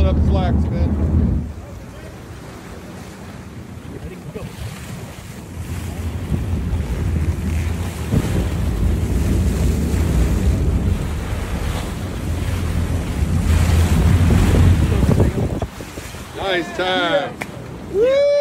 up slack, Spin. Ready, go. Nice time. Woo!